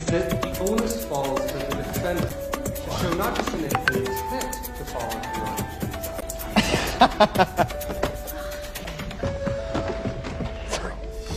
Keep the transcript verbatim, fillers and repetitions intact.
that the onus falls to the defendant to show not just an intent to fall into violation,